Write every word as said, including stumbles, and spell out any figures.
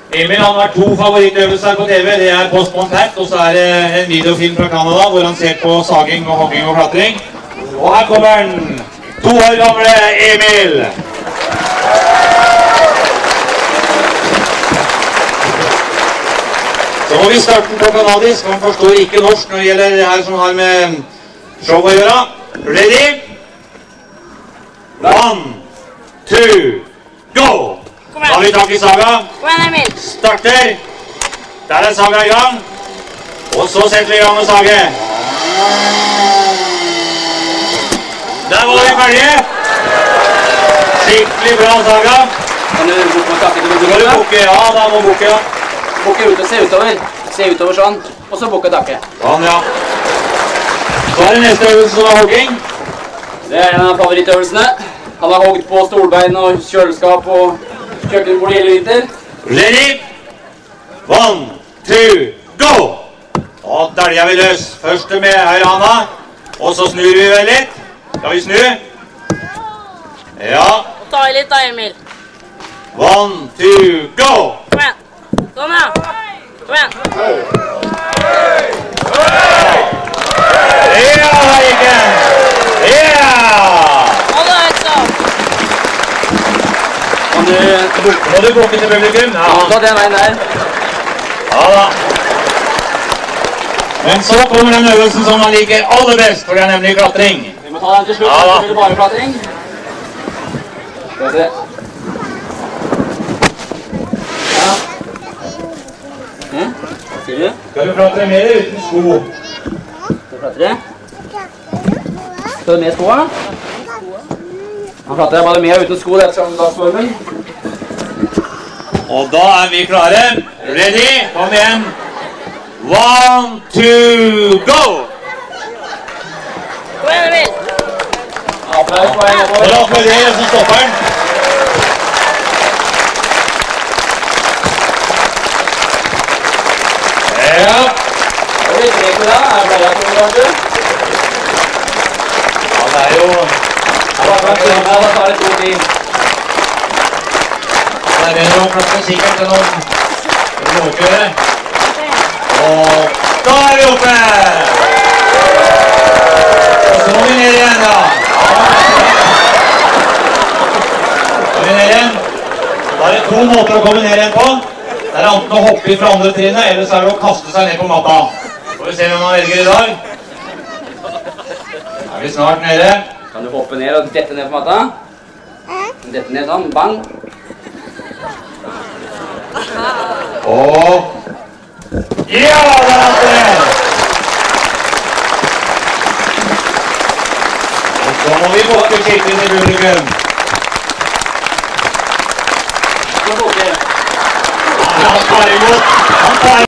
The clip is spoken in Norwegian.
Emil han har to favorittøvelser på T V. Det er Post Contact, og så er det en videofilm fra Canada hvor han ser på saging og hogging og klatring. Og her kommer han, to år gamle Emil. Så må vi starte på kanadisk. Han forstår ikke norsk når det gjelder det her som har med show å gjøre. Ready? One, two, go! Da har vi tak i saga. Starter. Der er saga i gang. Og så setter vi i gang med sage. Der var vi ferdige. Skikkelig bra saga. Kan du bukke med taket til Skal du bukke? Ja, da må bukke, ja. Bukke ut og se utover. Se utover sånn. Og så bukke taket. Sånn, ja. Så er det neste øvelse som er hogging. Det er en av favorittøvelsene. Han har hogget på stolbein og kjøleskap og kjøkkenbord hele vinter. Ready? One, two, go! Og dælger vi løs. Første med høyre handa. Og så snur vi vel litt. Skal vi snu? Ja. Ta i litt da, Emil. One, two, go! Kom igjen. Sånn, ja. Kom igjen. Ja, der gikk den! Ja! Hold deg høyt, så. Kan du bukke? Må du bukke til publikum? Ja. Ta den veien der. Ja da. Men så kommer den øvelsen som man liker aller best, for det er nemlig klatring. Vi må ta den til slutt, Ja, da. så blir det bare klatring. Skal vi se. Ja. Hm? Hva sier du? Skal du klatre mer uten sko? Skal du klatre? Skal du med skoa? Han klatrer bare med uten sko, det er sånn dagsformen. Og da er vi klare. Ready? Kom igjen. One, two, go! Kom igjen, Emil. Applaus på veien Og oppover. da får vi det, så stopper den. Ja. Det blir trek med deg. Jeg pleier at du kanskje. Ja, det er jo... Jeg bare kan prøve meg, da tar det to tid. Det er bedre å klatre sikkert til noen råkjøre. Og da er vi oppe! Og så må vi ned igjen, da. Så vi ned igjen. Da er det to måter å komme ned igjen på. Det er enten å hoppe fra andre trinnet, eller så er det å kaste seg ned på matta. Får vi se hvem man velger i dag. Da er vi snart nede. Kan du hoppe ned og dette ned på matta? Dette ned sånn, bang. Og... Ja, der er det! Og så må vi bukke skikkelig til publikum. Så bukker. Han tar imot. Han tar